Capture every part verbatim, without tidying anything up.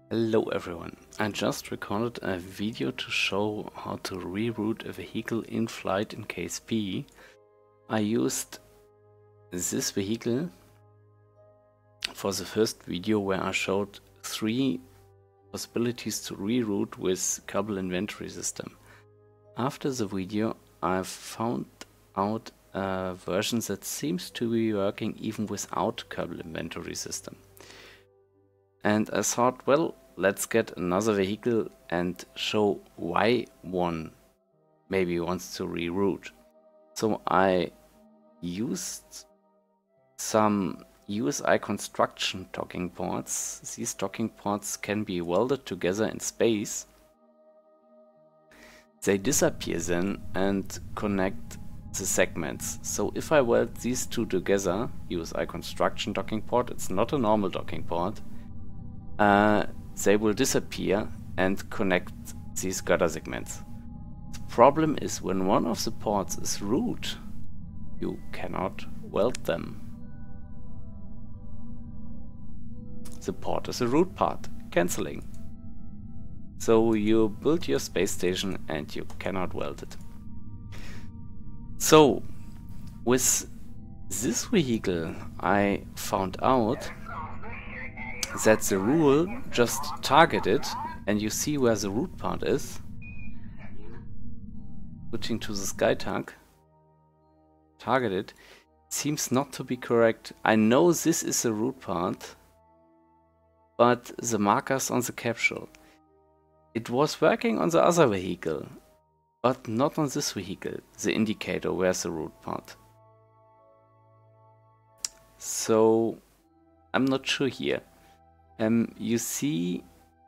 Hello everyone, I just recorded a video to show how to reroute a vehicle in flight in K S P. I used this vehicle for the first video where I showed three possibilities to reroute with Kerbal Inventory System. After the video I've found out a version that seems to be working even without Kerbal Inventory System. And I thought, well, let's get another vehicle and show why one maybe wants to reroute. So I used some U S I construction docking ports. These docking ports can be welded together in space. They disappear then and connect the segments. So if I weld these two together, U S I construction docking port, it's not a normal docking port, Uh, they will disappear and connect these girder segments. The problem is when one of the ports is root, you cannot weld them. The port is a root part, cancelling. So you build your space station and you cannot weld it. So with this vehicle I found out that the rule just target it, and you see where the root part is. Switching to the SkyTug, target it, seems not to be correct. I know this is the root part, but the markers on the capsule. It was working on the other vehicle, but not on this vehicle, the indicator where's the root part. So I'm not sure here. Um, you see,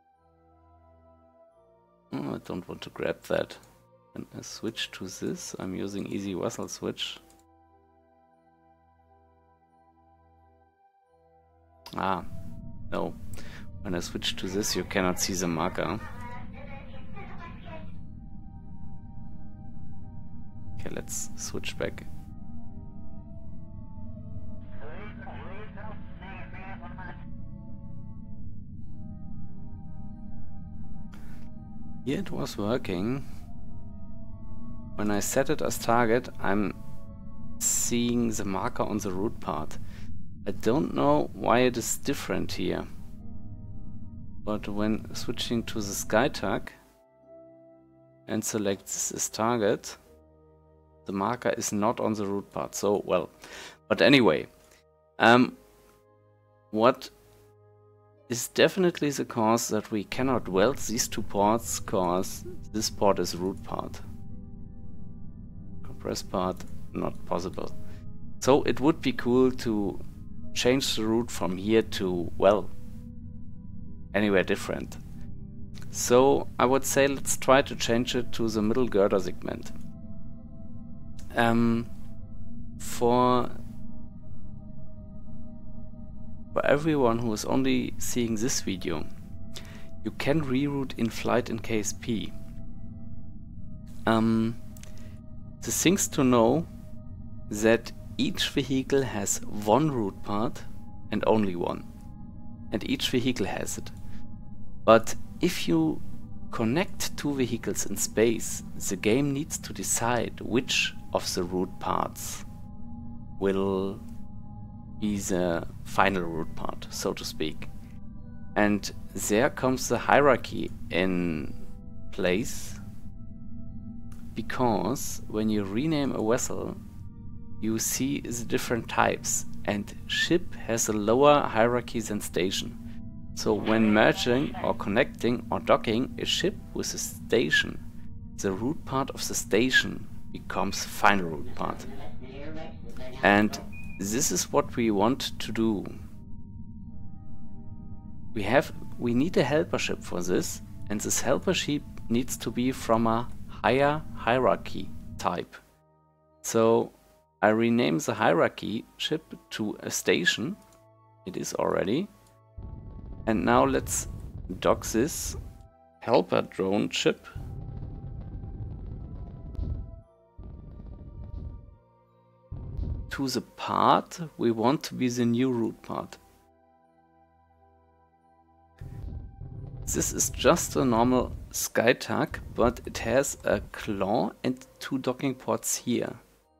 oh, I don't want to grab that. When I switch to this, I'm using Easy Vessel Switch. Ah, no. When I switch to this, you cannot see the marker. Okay, let's switch back. Here it was working. When I set it as target, I'm seeing the marker on the root part. I don't know why it is different here. But when switching to the SkyTug and select this as target, the marker is not on the root part. So, well, but anyway, um, what is definitely the cause that we cannot weld these two ports, cause this port is root part. Compress part, not possible. So it would be cool to change the route from here to, well, anywhere different. So I would say let's try to change it to the middle girder segment. Um, for For everyone who is only seeing this video, you can reroute in flight in K S P. Um, the things to know that each vehicle has one root part and only one, and each vehicle has it. But if you connect two vehicles in space, the game needs to decide which of the root parts will be the final root part, so to speak. And there comes the hierarchy in place, because when you rename a vessel, you see the different types, and ship has a lower hierarchy than station. So when merging or connecting or docking a ship with a station, the root part of the station becomes final root part. And this is what we want to do. We have, we need a helper ship for this, and this helper ship needs to be from a higher hierarchy type. So I rename the hierarchy ship to a station. It is already. And now let's dock this helper drone ship to the part we want to be the new root part. This is just a normal SkyTAC, but it has a claw and two docking ports here.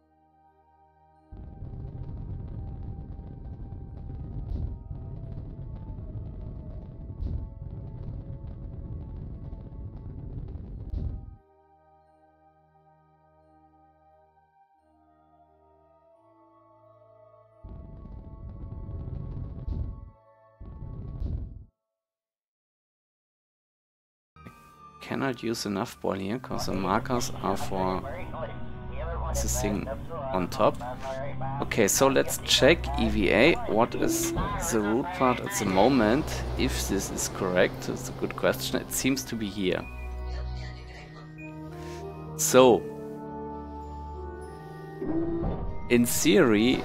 Cannot use enough ball here because the markers are for this thing on top. Okay, so let's check E V A. What is the root part at the moment? If this is correct, it's a good question. It seems to be here. So, in theory,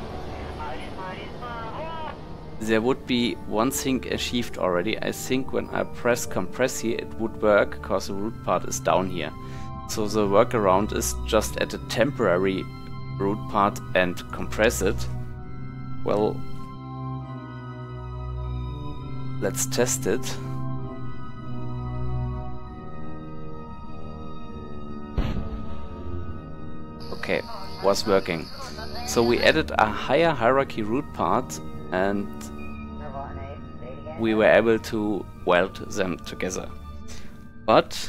there would be one thing achieved already. I think when I press compress here it would work because the root part is down here. So the workaround is just add a temporary root part and compress it. Well, let's test it. Okay, was working. So we added a higher hierarchy root part and we were able to weld them together. But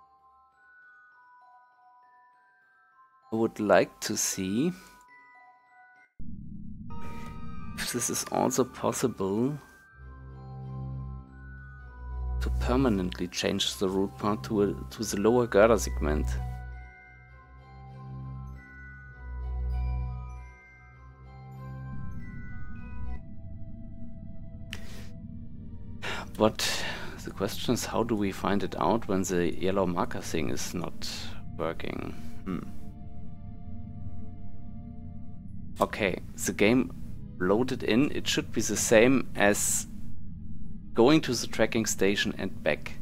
I would like to see if this is also possible to permanently change the root part to, a, to the lower girder segment. But the question is, how do we find it out when the yellow marker thing is not working? Hmm. Okay, the game loaded in. It should be the same as going to the tracking station and back.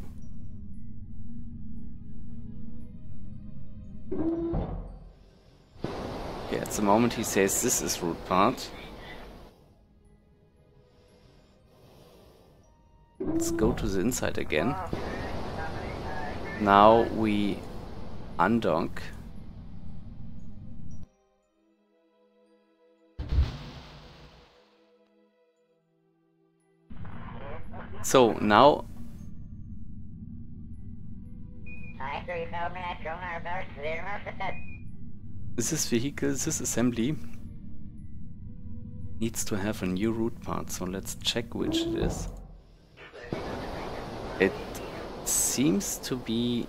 Okay, at the moment he says this is root part. Let's go to the inside again. Now we undock. So now this vehicle, this assembly needs to have a new root part, so let's check which it is. It seems to be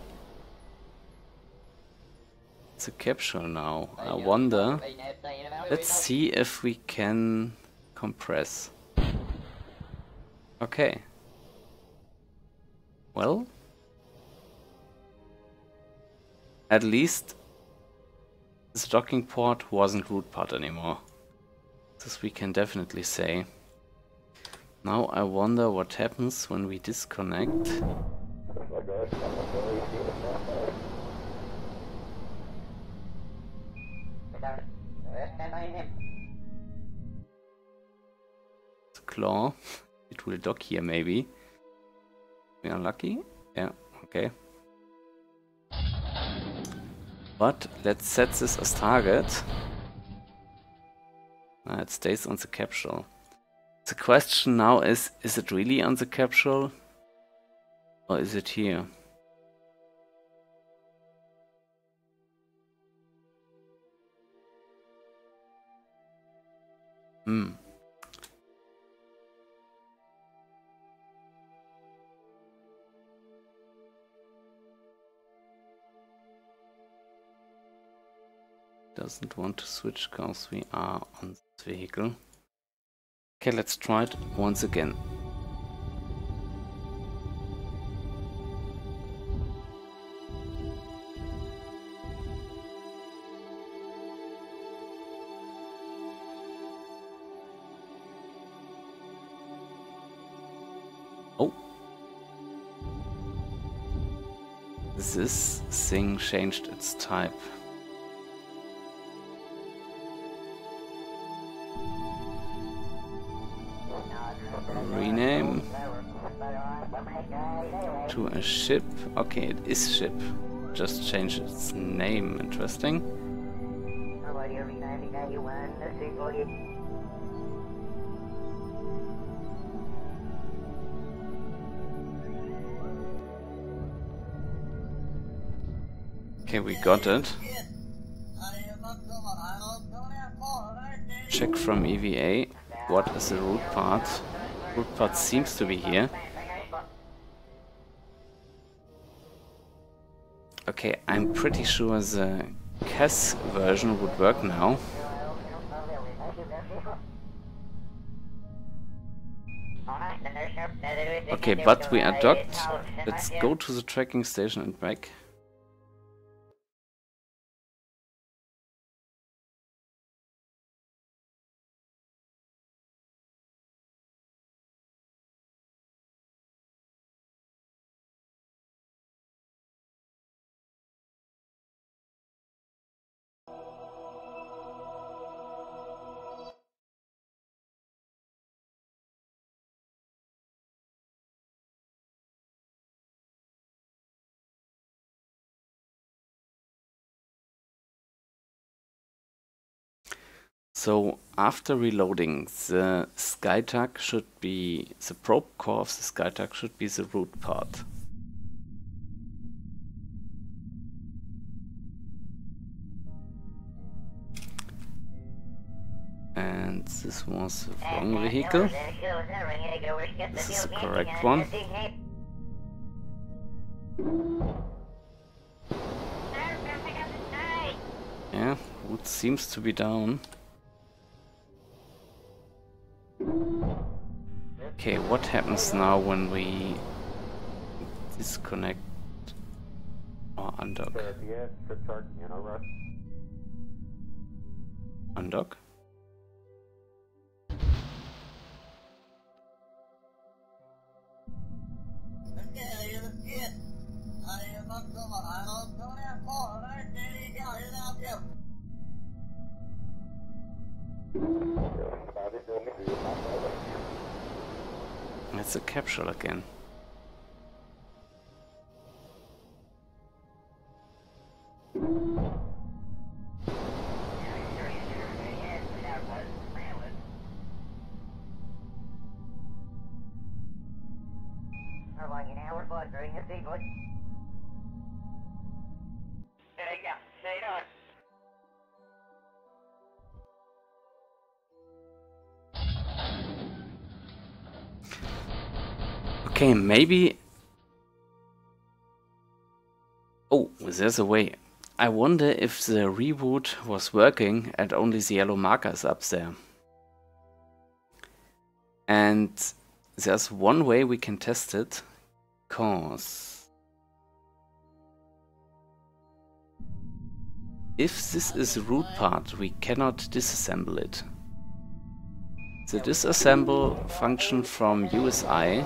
the capsule now. I wonder. Let's see if we can compress. Okay. Well, at least the docking port wasn't root part anymore. This we can definitely say. Now I wonder what happens when we disconnect. The claw. It will dock here maybe. We are lucky. Yeah, okay. But let's set this as target. Ah, it stays on the capsule. The question now is, is it really on the capsule? Or is it here? Hmm. Doesn't want to switch because we are on this vehicle. Okay, let's try it once again. Oh. This thing changed its type. Rename. to a ship. Okay, it is ship. Just change its name. Interesting. Okay, we got it. Check from E V A. What is the root part? Root part seems to be here. Okay, I'm pretty sure the C A S version would work now. Okay, but we are docked. Let's go to the tracking station and back. So after reloading, the SkyTAC should be, the probe core of the SkyTAC should be the root part. And this was the wrong vehicle. This is the correct one. Yeah, root seems to be down. Okay, what happens now when we disconnect or undock? Undock? It's a capsule again. Okay, maybe... Oh, there's a way. I wonder if the reboot was working and only the yellow marker is up there. And there's one way we can test it, cause if this is the root part, we cannot disassemble it. The disassemble function from U S I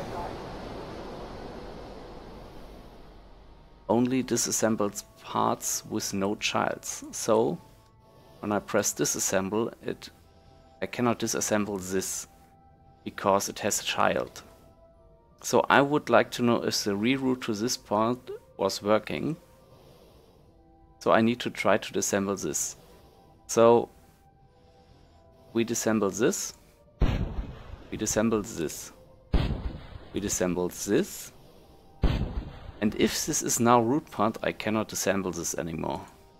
only disassembles parts with no childs. So when I press disassemble, it I cannot disassemble this because it has a child. So I would like to know if the reroute to this part was working. So I need to try to disassemble this. So we disassemble this. We disassemble this. We disassemble this. And if this is now root part, I cannot disassemble this anymore.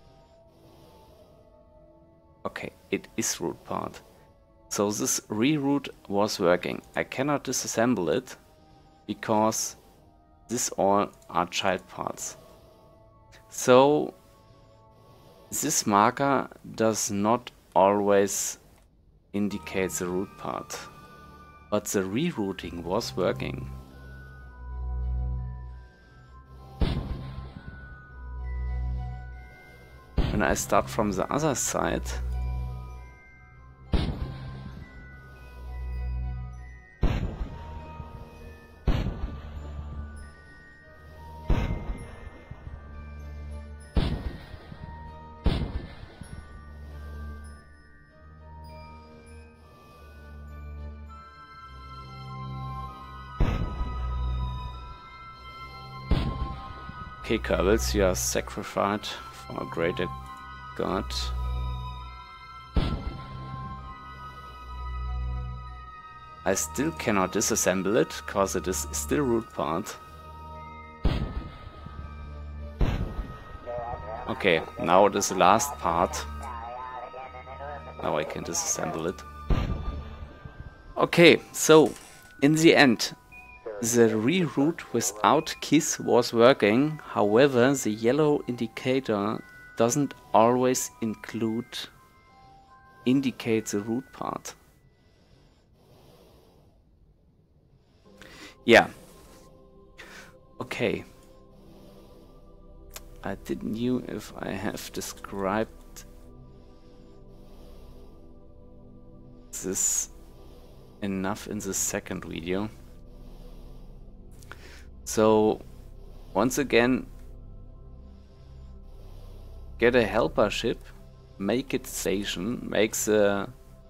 Okay, it is root part. So this reroute was working. I cannot disassemble it because these all are child parts. So this marker does not always indicate the root part, but the rerouting was working. When I start from the other side, Okay, Kerbals, you are sacrificed for a greater god. I still cannot disassemble it, cause it is still root part. Okay, now it is the last part. Now I can disassemble it. Okay, so in the end, the reroute without Kiss was working. However, the yellow indicator doesn't always include indicate the root part. Yeah. Okay. I didn't know if I have described this enough in the second video. So once again, get a helper ship, make it station, make the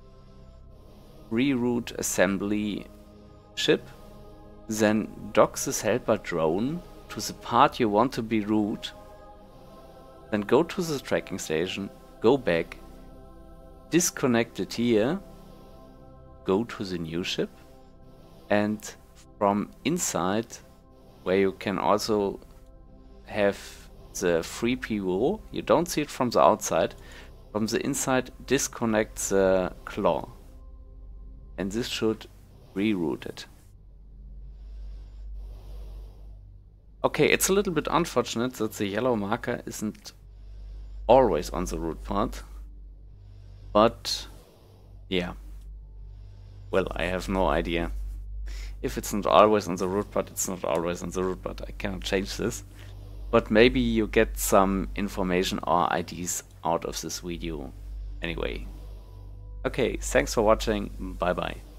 reroute assembly ship, then dock this helper drone to the part you want to be root, then go to the tracking station, go back, disconnect it here, go to the new ship, and from inside, where you can also have the free P O, you don't see it from the outside, from the inside disconnect the claw, and this should reroute it. Okay, it's a little bit unfortunate that the yellow marker isn't always on the root part, but yeah, well, I have no idea. If it's not always on the root part, it's not always on the root part. I cannot change this. But maybe you get some information or ideas out of this video anyway. Okay, thanks for watching. Bye bye.